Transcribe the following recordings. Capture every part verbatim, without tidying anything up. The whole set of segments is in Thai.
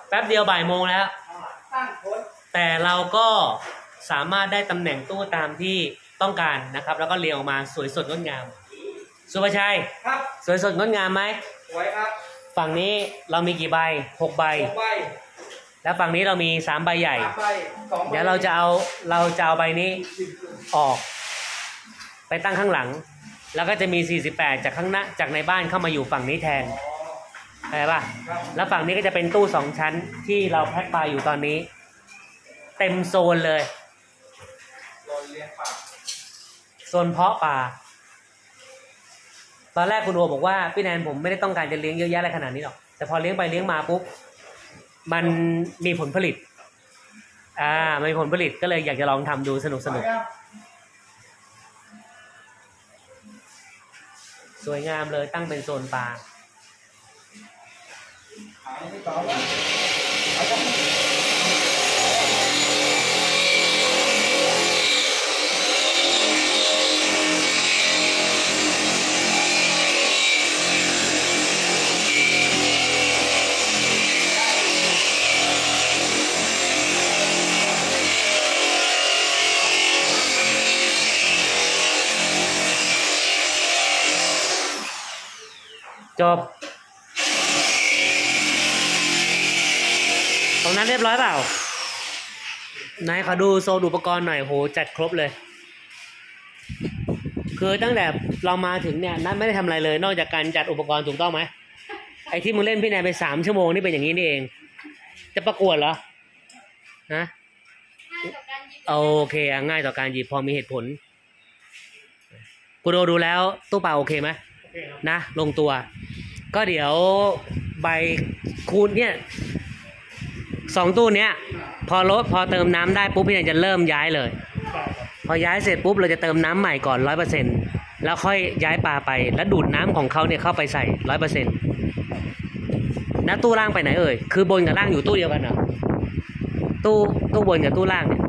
แป๊บเดียวบ่ายโมงแล้วแต่เราก็สามารถได้ตำแหน่งตู้ตามที่ต้องการนะครับแล้วก็เรียงออกมาสวยสดงดงามสุภชัยครับสวยสดงดงามไหมสวยครับฝั่งนี้เรามีกี่ใบหกใบแล้วฝั่งนี้เรามีสามใบใหญ่เดี๋ยวเราจะเอาเราจะเอาใบนี้ออกไปตั้งข้างหลังแล้วก็จะมีสี่สิบแปดจากข้างหน้าจากในบ้านเข้ามาอยู่ฝั่งนี้แทนเข้าใจป่ะแล้วฝั่งนี้ก็จะเป็นตู้สองชั้นที่เราแพ็คปลาอยู่ตอนนี้เต็มโซนเลยโซนเพาะปลาตอนแรกคุณโอบอกว่าพี่แนนผมไม่ได้ต้องการจะเลี้ยงเยอะแยะอะไรขนาดนี้หรอกแต่พอเลี้ยงไปเลี้ยงมาปุ๊บมันมีผลผลิตอ่ามีผลผลิตก็เลยอยากจะลองทำดูสนุกสนุกสวยงามเลยตั้งเป็นโซนปลาจบตรงนั้นเรียบร้อยเปล่านายขอดูโซนอุปกรณ์หน่อยโหจัดครบเลยคือตั้งแต่เรามาถึงเนี่ยนัทไม่ได้ทำอะไรเลยนอกจากการจัดอุปกรณ์ถูกต้องไหมไอ้ที่มึงเล่นพี่แนนไปสามชั่วโมงนี่เป็นอย่างนี้นี่เองจะประกวดเหรอฮะโอเคง่ายต่อการหยิบพอมีเหตุผลกูดูดูแล้วตู้ปลาโอเคไหมนะลงตัวก็เดี๋ยวใบคูณเนี่ยสองตู้เนี้ยพอลดพอเติมน้ำได้ปุ๊บพี่แนนจะเริ่มย้ายเลยพอย้ายเสร็จปุ๊บเราจะเติมน้ำใหม่ก่อนร้อยเปอร์เซ็นต์แล้วค่อยย้ายปลาไปแล้วดูดน้ำของเขาเนี่ยเข้าไปใส่ร้อยเปอร์เซ็นต์นะตู้ล่างไปไหนเอ่ยคือบนกับล่างอยู่ตู้เดียวกันเหรอตู้ตู้บนกับตู้ล่างเนี่ย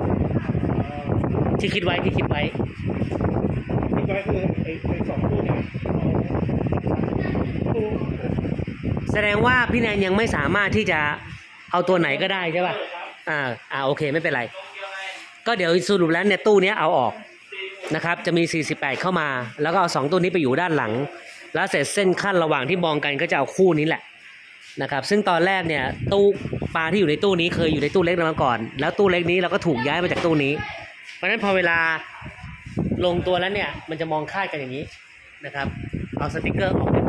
ที่คิดไว้ที่คิดไว้คิดไว้คือไอ้ไอ้สองตู้เนี่ยแสดงว่าพี่แนนยังไม่สามารถที่จะเอาตัวไหนก็ได้ใช่ป่ะอ่าอ่าโอเคไม่เป็นไรก็เดี๋ยวสรุปแล้วเนี่ยตู้นี้เอาออกนะครับจะมีสี่สิบแปดเข้ามาแล้วก็เอาสองตู้นี้ไปอยู่ด้านหลังแล้วเสร็จเส้นขั้นระหว่างที่มองกันก็จะเอาคู่นี้แหละนะครับซึ่งตอนแรกเนี่ยตู้ปลาที่อยู่ในตู้นี้เคยอยู่ในตู้เล็กมาก่อนแล้วตู้เล็กนี้เราก็ถูกย้ายมาจากตู้นี้เพราะฉะนั้นพอเวลาลงตัวแล้วเนี่ยมันจะมองคาดกันอย่างนี้นะครับเอาสติกเกอร์ออก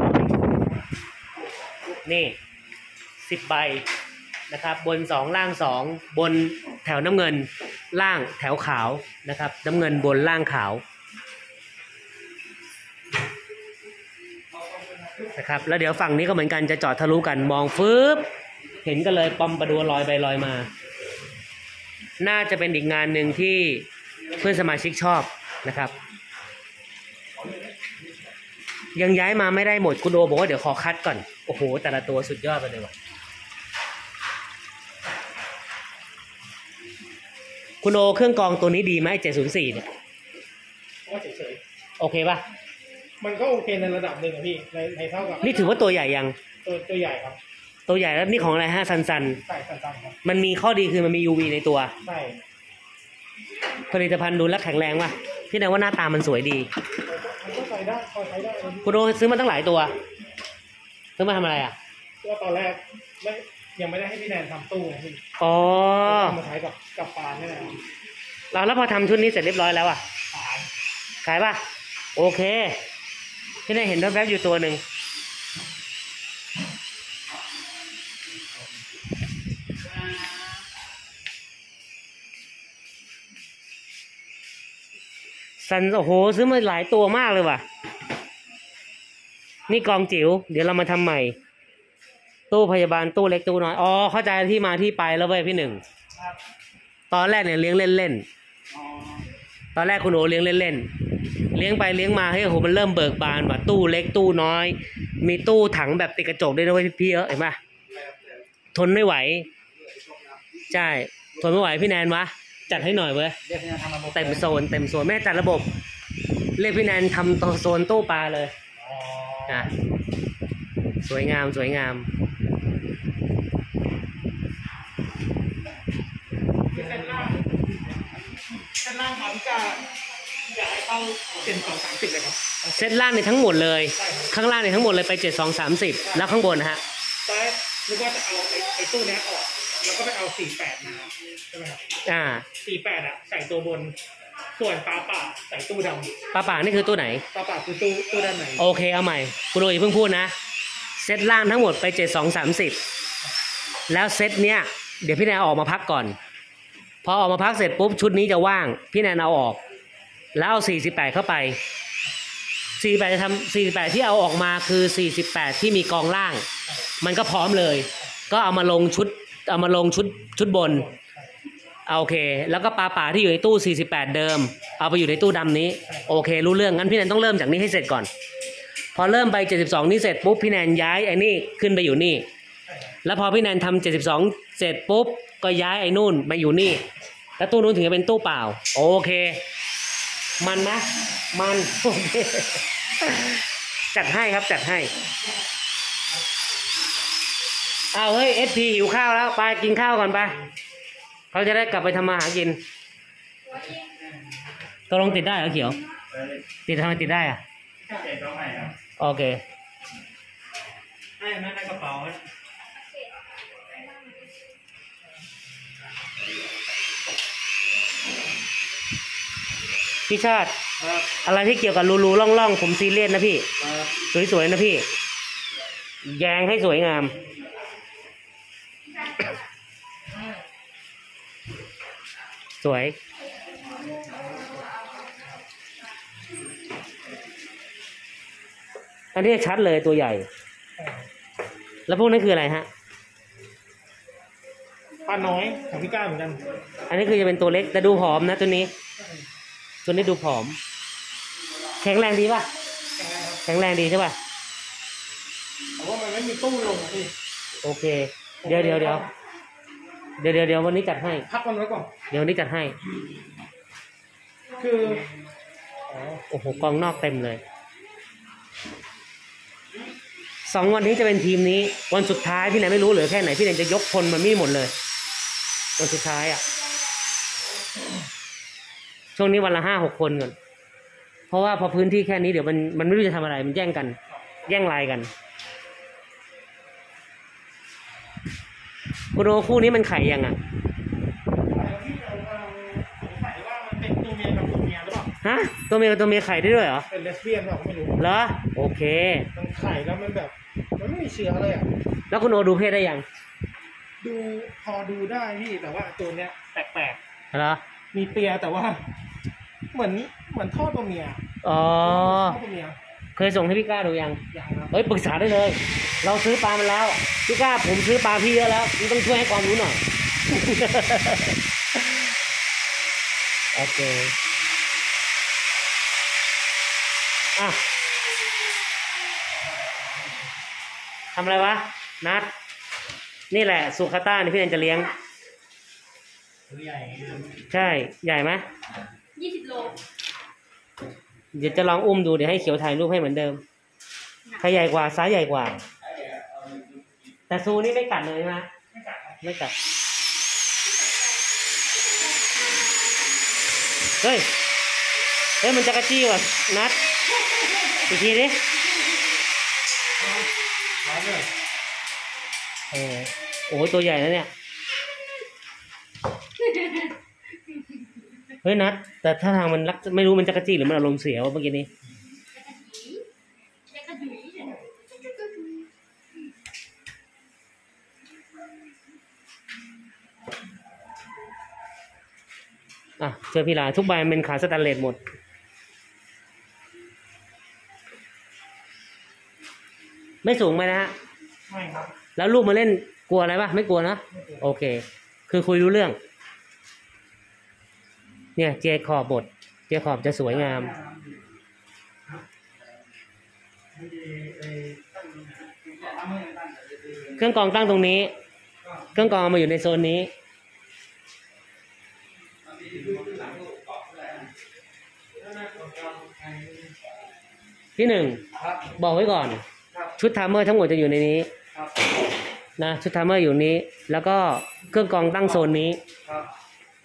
นี่สิบใบนะครับบนสองล่างสองบนแถวน้ำเงินล่างแถวขาวนะครับน้ำเงินบนล่างขาวนะครับแล้วเดี๋ยวฝั่งนี้ก็เหมือนกันจะจอดทะลุกันมองฟืบเห็นกันเลยปอมประดัวลอยไปลอยมาน่าจะเป็นอีกงานหนึ่งที่เพื่อนสมาชิกชอบนะครับยังย้ายมาไม่ได้หมดคุณโอบอกว่าเดี๋ยวขอคัดก่อนโอ้โหแต่ละตัวสุดยอดไปเลยว่ะคุณโอเครื่องกรองตัวนี้ดีไหมเจ็ดศูนย์สี่เนี่ยก็เฉยๆโอเคป่ะมันก็โอเคในระดับหนึ่งพี่ในในเท่ากับนี่ถือว่าตัวใหญ่ยังตัวตัวใหญ่ครับตัวใหญ่แล้วนี่ของอะไรฮะซันซันใช่ซันซันครับมันมีข้อดีคือมันมี ยู วี ในตัวใช่ผลิตภัณฑ์ดูแลแข็งแรงว่ะพี่แนนว่าหน้าตามันสวยดีมันก็ใช้ได้พอใช้ได้คุณโอซื้อมาตั้งหลายตัวซื้อมาทำอะไรอ่ะก็ตอนแรกไม่ยังไม่ได้ให้พี่แนนทำตู้ไงพี่อ๋อมาใช้กับกับปลาเนี่ยแหละเราแล้วพอทำชุดนี้เสร็จเรียบร้อยแล้วอ่ะขายขายป่ะโอเคพี่แนนเห็นแวบๆอยู่ตัวหนึ่งสันโอ้โหซื้อมาหลายตัวมากเลยว่ะนี่กองจิ๋วเดี๋ยวเรามาทำใหม่ตู้พยาบาลตู้เล็กตู้น้อยอ๋อเข้าใจที่มาที่ไปแล้วเว้ยพี่หนึ่งตอนแรกเนี่ยเลี้ยงเล่นๆตอนแรกคุณโอเลี้ยงเล่นๆเลี้ยงไปเลี้ยงมาให้โอ้โหมันเริ่มเบิกบานว่ะตู้เล็กตู้น้อยมีตู้ถังแบบติดกระจกด้วยนะเว้ยพี่เออเห็นป่ะทนไม่ไหวใช่ทนไม่ไหวพี่แนนวะจัดให้หน่อยเว้ยเต็มโซนเต็มโซนแม่จัดระบบเรียกพี่แนนทำตัวโซนตู้ปลาเลยอ่ะสวยงามสวยงามเส้นล่างเส้นล่างครับจะอยากให้เข้าเจ็ดสองสามสิบเลยครับเซตล่างในทั้งหมดเลยใช่ครับข้างล่างในทั้งหมดเลยไปเจ็ดสองสามสิบแล้วข้างบนนะฮะตอนแรกนึกว่าจะเอาไอ้ไอ้ตู้เนี้ยออกแล้วก็ไปเอาสี่แปดมาใช่ไหมครับอ่าสี่แปดอ่ะใส่ตัวบนส่วนปลาป่าใส่ตู้ดปลาป่านี่คือตู้ไหนำปลาป่าคือตู้ตู้ด้านในโอเคเอาใหม่คุณโออย่าเพิ่งพูดนะเซตล่างทั้งหมดไปเจ็ดสองสามสิบแล้วเซตเนี้ยเดี๋ยวพี่แนนเอาออกมาพักก่อนพอออกมาพักเสร็จปุ๊บชุดนี้จะว่างพี่แนนเอาออกแล้วเอาสี่สิบแปดเข้าไปสี่สิบแปดจะทำสี่สิบแปดที่เอาออกมาคือสี่สิบแปดที่มีกองล่าง มันก็พร้อมเลย ก็เอามาลงชุดเอามาลงชุดชุดบนเอาโอเค แล้วก็ปลาป่าที่อยู่ในตู้สี่สิบแปดเดิมเอาไปอยู่ในตู้ดำนี้โอเครู้เรื่องงั้นพี่แนนต้องเริ่มจากนี้ให้เสร็จก่อนพอเริ่มไปเจ็ดสิบสองนี่เสร็จปุ๊บพี่แนนย้ายไอ้นี่ขึ้นไปอยู่นี่แล้วพอพี่แนนทำเจ็ดสิบสองเสร็จปุ๊บก็ย้ายไอ้นู่นมาอยู่นี่แล้วตู้นู้นถึงจะเป็นตู้เปล่าโอเคมันนะมันโอเคจัดให้ครับจัดให้เอาเฮ้ยเอสพีหิวข้าวแล้วไปกินข้าวก่อนไปเขาจะได้กลับไปทำมาหากินตกลงติดได้เหรอเขียวติดทำไมติดได้อะโอเคให้นั่นในกระเป๋าพี่ชาติอะไรที่เกี่ยวกับรูรูล่องล่องผมซีเรียสนะพี่สวยๆนะพี่แยงให้สวยงามสวยอันนี้ชัดเลยตัวใหญ่แล้วพวกนั้นคืออะไรฮะปลาน้อยของพี่ก้าเหมือนกันอันนี้คือจะเป็นตัวเล็กแต่ดูผอมนะตัวนี้ตัวนี้ดูผอมแข็งแรงดีป่ะแข็งแรงดีใช่ป่ะแต่ว่ามันไม่มีตู้ลงพี่โอเคเดี๋ยวเดี๋ยวเดี๋ยวเดี๋ยวเดี๋ยวเดี๋ยววันนี้จัดให้พักมันไว้ก่อนเดี๋ยววันนี้จัดให้คือโอ้โหกองนอกเต็มเลยสองวันนี้จะเป็นทีมนี้วันสุดท้ายพี่ไหนไม่รู้เหลือแค่ไหนพี่ไหนจะยกพลมันมีหมดเลยวันสุดท้ายอ่ะช่วงนี้วันละห้าหกคนก่อนเพราะว่าพอพื้นที่แค่นี้เดี๋ยวมันมันไม่รู้จะทำอะไรมันแย่งกันแย่งลายกันคุณโอคู่นี้มันไข่ยังอ่ะฮะตัวเมียกับตัวเมียไข่ได้ด้วยเหรอเป็นเลสเบี้ยนหรอไม่รู้เหรอโอเคมันไข่แล้วมันแบบมันไม่มีเชื้อเลยอ่ะแล้วคุณโอดูเพศได้ยังดูพอดูได้พี่แต่ว่าตัวเนี้ยแปลกๆเหรอมีเปียแต่ว่าเหมือนเหมือนท่อตัวเมียอ๋อตัวเมียเคยส่งให้พี่ก้าดูยังยังครับเฮ้ยปรึกษาได้เลยเราซื้อปลามาแล้วพี่ก้าผมซื้อปลาพี่เยอะแล้วพี่ต้องช่วยให้ความรู้หน่อยโอเคอ่ะทำอะไรวะนัดนี่แหละสุขาต้านี่พี่แนนจะเลี้ยงใหญ่ใช่ใหญ่ไหมยี่สิบโลเดี๋ยวจะลองอุ้มดูเดี๋ยวให้เขียวถ่ายรูปให้เหมือนเดิมใครใหญ่กว่าซ้ายใหญ่กว่าแต่ซูนี่ไม่กัดเลยใช่ไหมไม่กัดไม่กัดเฮ้ยเฮ้ยมันจะกระจี้ว่ะนัดอีกทีดิเออโอ้ยตัวใหญ่แล้วเนี่ยเฮ้ยนัดแต่ถ้าทางมันรักไม่รู้มันจะกระจี้หรือมันอารมณ์เสียวะเมื่อกี้นี้อ่ะเจอพี่ลาทุกใบมันเป็นขาสแตนเลสหมดไม่สูงไหมนะฮะไม่ครับแล้วลูกมาเล่นกลัวอะไรปะไม่กลัวนะโอเคคือคุยรู้เรื่องเนี่ยเจคอบบทเจคอบจะสวยงามเครื่องกรองตั้งตรงนี้เครื่องกรองเอามาอยู่ในโซนนี้ที่หนึ่งบอกไว้ก่อนชุดไทม์เมอร์ทั้งหมดจะอยู่ในนี้นะชุดไทม์เมอร์อยู่นี้แล้วก็เครื่องกรองตั้งโซนนี้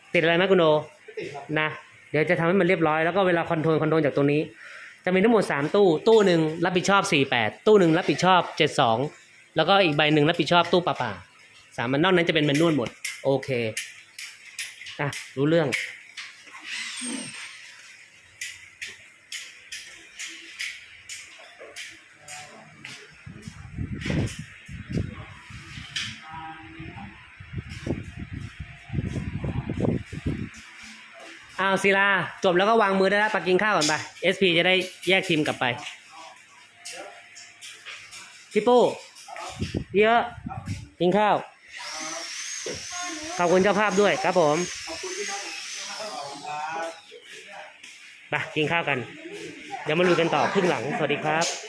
ติดอะไรไหมคุณโอไม่ติดครับนะเดี๋ยวจะทำให้มันเรียบร้อยแล้วก็เวลาคอนโทรลคอนโทรลจากตรงนี้ จะมีทั้งหมดสามตู้ตู้หนึ่งรับผิดชอบสี่แปดตู้หนึ่งรับผิดชอบเจ็ดสองแล้วก็อีกใบหนึ่งรับผิดชอบตู้ปลาป่าสามมันนอกนั้นจะเป็นแมนนวลหมดโอเคอ่ะรู้เรื่องอ้าวศิลาจบแล้วก็วางมือได้แล้วไปกินข้าวก่อนไป เอส พี จะได้แยกทีมกลับไปพี่ปู้เยอะกินข้าวขอบคุณเจ้าภาพด้วยครับผมไปกินข้าวกันเดี๋ยวมาลุยกันต่อครึ่งหลังสวัสดีครับ